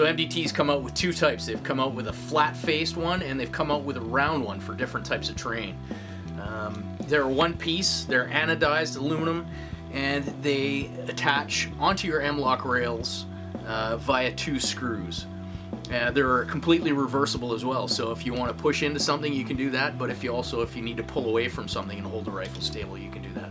MDT's come out with two types. They've come out with a flat-faced one, and they've come out with a round one for different types of terrain. They're one piece, they're anodized aluminum, and they attach onto your M-Lok rails via two screws. They're completely reversible as well, so if you want to push into something you can do that, but if you need to pull away from something and hold the rifle stable, you can do that.